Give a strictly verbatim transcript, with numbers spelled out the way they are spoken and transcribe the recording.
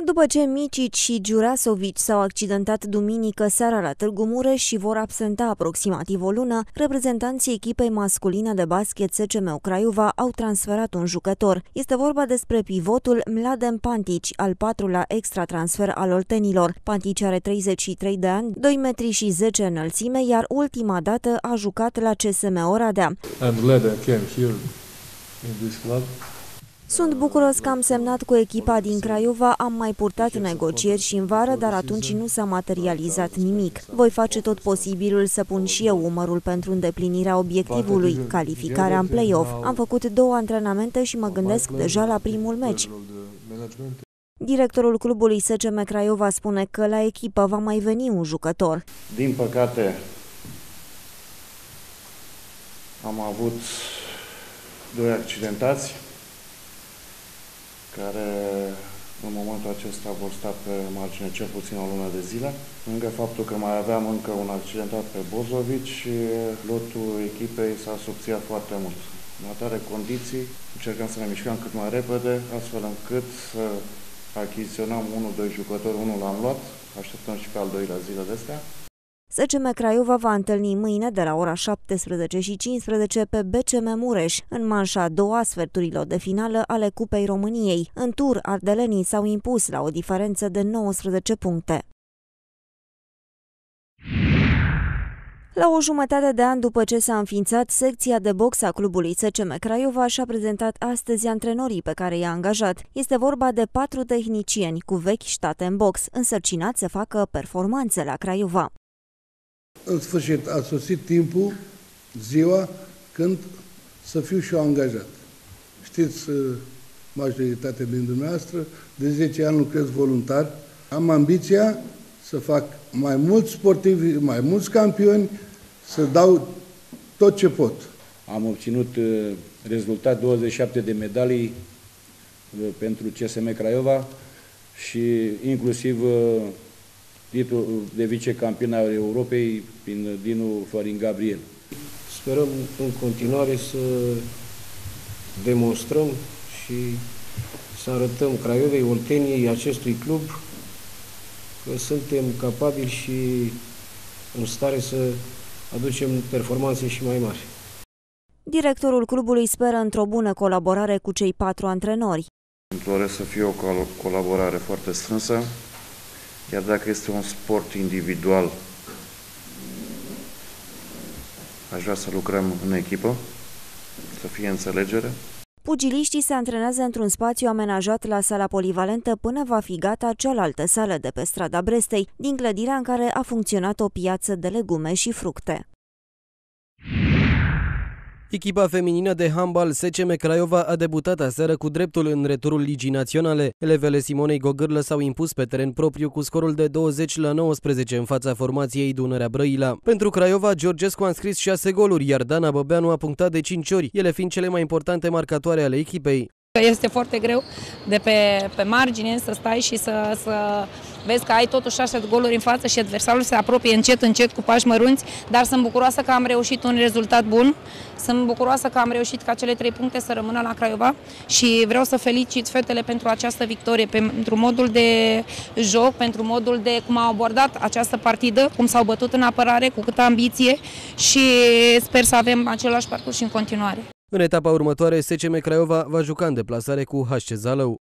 După ce Micic și Giurasovic s-au accidentat duminică seara la Târgu Mureș și vor absenta aproximativ o lună, reprezentanții echipei masculine de basket S C M Craiova au transferat un jucător. Este vorba despre pivotul Mladen Pantic, al patrulea extra transfer al oltenilor. Pantic are treizeci și trei de ani, doi metri și zece înălțime, iar ultima dată a jucat la C S M Oradea. And Mladen came here in this club. Sunt bucuros că am semnat cu echipa din Craiova, am mai purtat negocieri și în vară, dar atunci nu s-a materializat nimic. Voi face tot posibilul să pun și eu umărul pentru îndeplinirea obiectivului, calificarea în play-off. Am făcut două antrenamente și mă gândesc deja la primul meci. Directorul clubului S C M Craiova spune că la echipă va mai veni un jucător. Din păcate, am avut doi accidentați care în momentul acesta vor sta pe margine cel puțin o lună de zile. Lângă faptul că mai aveam încă un accidentat pe Bozovic, lotul echipei s-a subțiat foarte mult. În atare condiții încercăm să ne mișcăm cât mai repede, astfel încât să achiziționăm unul, doi jucători, unul l-am luat, așteptăm și pe al doilea zile de astea. S C M Craiova va întâlni mâine de la ora șaptesprezece și cincisprezece pe B C M Mureș, în manșa a doua sferturilor de finală ale Cupei României. În tur, ardelenii s-au impus la o diferență de nouăsprezece puncte. La o jumătate de an după ce s-a înființat, secția de box a clubului S C M Craiova și-a prezentat astăzi antrenorii pe care i-a angajat. Este vorba de patru tehnicieni cu vechi state în box, însărcinați să facă performanțe la Craiova. În sfârșit a sosit timpul, ziua, când să fiu și eu angajat. Știți, majoritatea din dumneavoastră, de zece ani lucrez voluntar. Am ambiția să fac mai mulți sportivi, mai mulți campioni, să dau tot ce pot. Am obținut rezultat douăzeci și șapte de medalii pentru C S M Craiova și inclusiv titlul de vicecampion al Europei prin Dinu Florin Gabriel. Sperăm în continuare să demonstrăm și să arătăm Craiovei, Olteniei, acestui club, că suntem capabili și în stare să aducem performanțe și mai mari. Directorul clubului speră într-o bună colaborare cu cei patru antrenori. Îmi doresc să fie o colaborare foarte strânsă. Iar dacă este un sport individual, aș vrea să lucrăm în echipă, să fie înțelegere. Pugiliștii se antrenează într-un spațiu amenajat la sala polivalentă până va fi gata cealaltă sală de pe strada Brestei, din clădirea în care a funcționat o piață de legume și fructe. Echipa feminină de handbal S C M Craiova a debutat aseară cu dreptul în returul Ligii Naționale. Elevele Simonei Gogârlă s-au impus pe teren propriu cu scorul de douăzeci la nouăsprezece în fața formației Dunărea Brăila. Pentru Craiova, Georgescu a înscris șase goluri, iar Dana Băbeanu a punctat de cinci ori, ele fiind cele mai importante marcatoare ale echipei. Este foarte greu de pe, pe margine să stai și să, să vezi că ai totuși șase goluri în față și adversarul se apropie încet, încet cu pași mărunți, dar sunt bucuroasă că am reușit un rezultat bun, sunt bucuroasă că am reușit ca cele trei puncte să rămână la Craiova și vreau să felicit fetele pentru această victorie, pentru modul de joc, pentru modul de cum au abordat această partidă, cum s-au bătut în apărare, cu câtă ambiție și sper să avem același parcurs și în continuare. În etapa următoare, S C M Craiova va juca în deplasare cu H C Zalău.